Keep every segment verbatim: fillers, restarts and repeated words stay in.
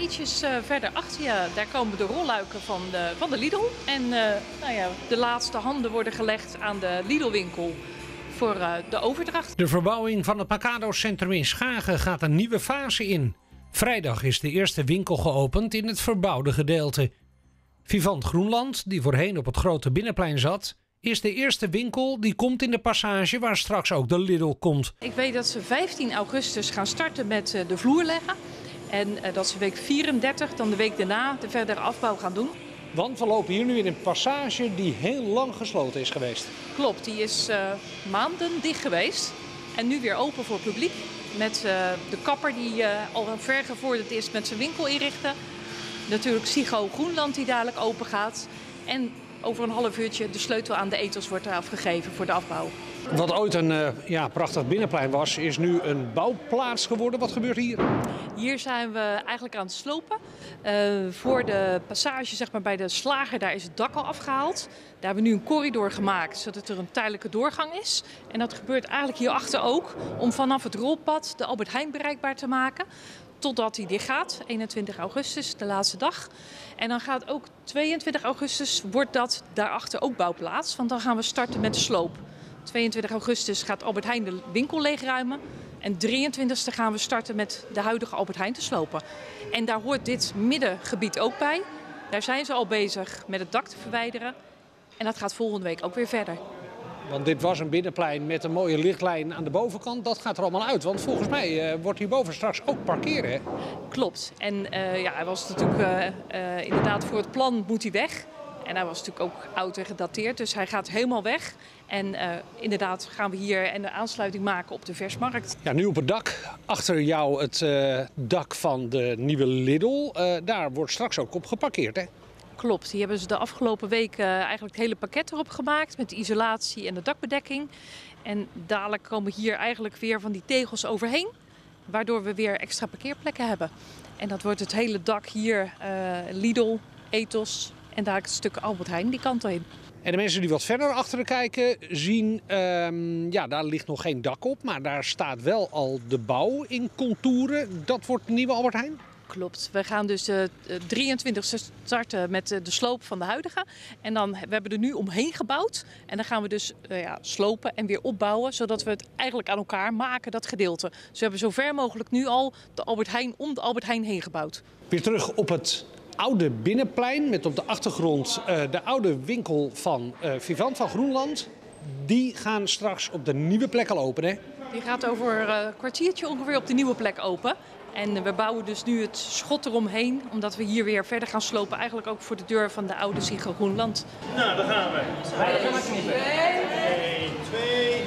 ietsjes uh, verder achter je, daar komen de rolluiken van de, van de Lidl. En uh, nou ja, de laatste handen worden gelegd aan de Lidl-winkel voor uh, de overdracht. De verbouwing van het Mercator-centrum in Schagen gaat een nieuwe fase in. Vrijdag is de eerste winkel geopend in het verbouwde gedeelte. Vivant Groenland, die voorheen op het grote binnenplein zat, is de eerste winkel die komt in de passage waar straks ook de Lidl komt. Ik weet dat ze vijftien augustus gaan starten met uh, de vloer leggen. En uh, dat ze week vierendertig, dan de week daarna, de verdere afbouw gaan doen. Want we lopen hier nu in een passage die heel lang gesloten is geweest. Klopt, die is uh, maanden dicht geweest. En nu weer open voor het publiek. Met uh, de kapper die uh, al ver gevorderd is met zijn winkel inrichten. Natuurlijk Sigo Groenland die dadelijk open gaat. En over een half uurtje de sleutel aan de etels wordt afgegeven voor de afbouw. Wat ooit een uh, ja, prachtig binnenplein was, is nu een bouwplaats geworden. Wat gebeurt hier? Hier zijn we eigenlijk aan het slopen. Uh, voor de passage zeg maar, bij de slager, daar is het dak al afgehaald. Daar hebben we nu een corridor gemaakt, zodat er een tijdelijke doorgang is. En dat gebeurt eigenlijk hierachter ook, om vanaf het rolpad de Albert Heijn bereikbaar te maken. Totdat hij dicht gaat, eenentwintig augustus, de laatste dag. En dan gaat ook tweeëntwintig augustus, wordt dat daarachter ook bouwplaats. Want dan gaan we starten met de sloop. tweeëntwintig augustus gaat Albert Heijn de winkel leegruimen. En drieëntwintigste gaan we starten met de huidige Albert Heijn te slopen. En daar hoort dit middengebied ook bij. Daar zijn ze al bezig met het dak te verwijderen. En dat gaat volgende week ook weer verder. Want dit was een binnenplein met een mooie lichtlijn aan de bovenkant. Dat gaat er allemaal uit, want volgens mij uh, wordt hierboven straks ook parkeren, hè? Klopt. En uh, ja, hij was natuurlijk uh, uh, inderdaad voor het plan moet hij weg. En hij was natuurlijk ook oud en gedateerd, dus hij gaat helemaal weg. En uh, inderdaad gaan we hier een aansluiting maken op de versmarkt. Ja, nu op het dak. Achter jou het uh, dak van de nieuwe Lidl. Uh, daar wordt straks ook op geparkeerd, hè? Klopt, die hebben ze de afgelopen weken uh, eigenlijk het hele pakket erop gemaakt met de isolatie en de dakbedekking. En dadelijk komen hier eigenlijk weer van die tegels overheen, waardoor we weer extra parkeerplekken hebben. En dat wordt het hele dak hier, uh, Lidl, Ethos en daar het stuk Albert Heijn die kant heen. En de mensen die wat verder achteren kijken zien, um, ja, daar ligt nog geen dak op, maar daar staat wel al de bouw in contouren. Dat wordt de nieuwe Albert Heijn? Klopt. We gaan dus de drieëntwintigste starten met de sloop van de huidige. En dan, we hebben er nu omheen gebouwd. En dan gaan we dus uh, ja, slopen en weer opbouwen. Zodat we het eigenlijk aan elkaar maken, dat gedeelte. Dus we hebben zo ver mogelijk nu al de Albert Heijn om de Albert Heijn heen gebouwd. Weer terug op het oude binnenplein. Met op de achtergrond uh, de oude winkel van uh, Vivant van Groenland. Die gaan straks op de nieuwe plek al open, hè? Die gaat over uh, een kwartiertje ongeveer op de nieuwe plek open. En we bouwen dus nu het schot eromheen, omdat we hier weer verder gaan slopen. Eigenlijk ook voor de deur van de oude Sigo Groenland. Nou, daar gaan we. één, twee.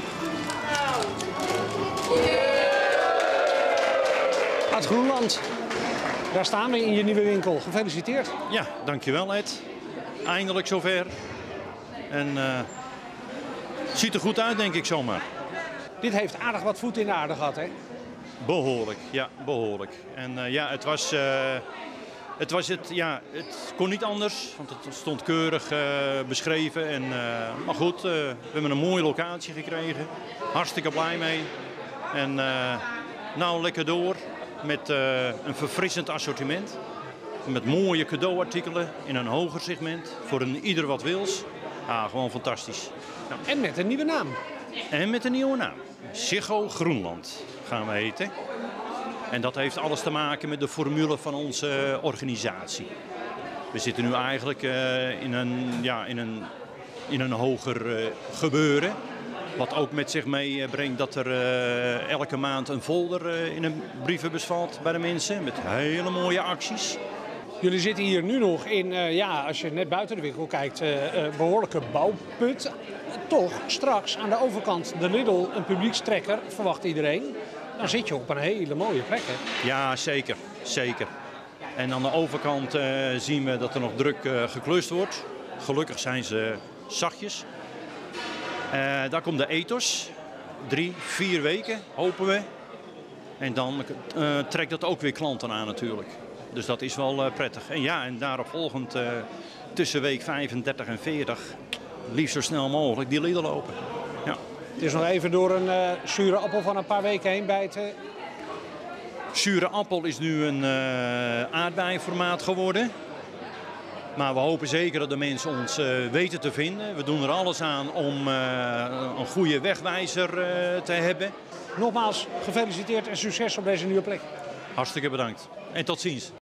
Uit Groenland. Daar staan we in je nieuwe winkel. Gefeliciteerd. Ja, dankjewel Ed. Eindelijk zover. En uh, het ziet er goed uit, denk ik zomaar. Dit heeft aardig wat voet in de aarde gehad, hè? Behoorlijk, ja, behoorlijk. En uh, ja, het was, uh, het was het, ja, het kon niet anders, want het stond keurig uh, beschreven. En, uh, maar goed, uh, we hebben een mooie locatie gekregen. Hartstikke blij mee. En uh, nou lekker door met uh, een verfrissend assortiment. Met mooie cadeauartikelen in een hoger segment. Voor een ieder wat wils. Ah, gewoon fantastisch. Nou, en met een nieuwe naam. En met een nieuwe naam. Sigo Groenland gaan we heten. En dat heeft alles te maken met de formule van onze organisatie. We zitten nu eigenlijk uh, in, een, ja, in, een, in een hoger uh, gebeuren. Wat ook met zich meebrengt dat er uh, elke maand een folder uh, in een brievenbus valt bij de mensen. Met hele mooie acties. Jullie zitten hier nu nog in, uh, ja, als je net buiten de winkel kijkt, uh, uh, behoorlijke bouwput. Toch, straks aan de overkant de Lidl, een publiekstrekker, verwacht iedereen. Dan zit je op een hele mooie plek, hè? Ja, zeker. Zeker. En aan de overkant uh, zien we dat er nog druk uh, geklust wordt. Gelukkig zijn ze zachtjes. Uh, daar komt de Ethos. Drie, vier weken, hopen we. En dan uh, trekt dat ook weer klanten aan natuurlijk. Dus dat is wel uh, prettig. En ja, en daarop volgend uh, tussen week vijfendertig en veertig, liefst zo snel mogelijk, die Lidl open. Ja. Het is nog even door een uh, zure appel van een paar weken heen bijten. Zure appel is nu een uh, aardbeienformaat geworden. Maar we hopen zeker dat de mensen ons uh, weten te vinden. We doen er alles aan om uh, een goede wegwijzer uh, te hebben. Nogmaals gefeliciteerd en succes op deze nieuwe plek. Hartstikke bedankt en tot ziens.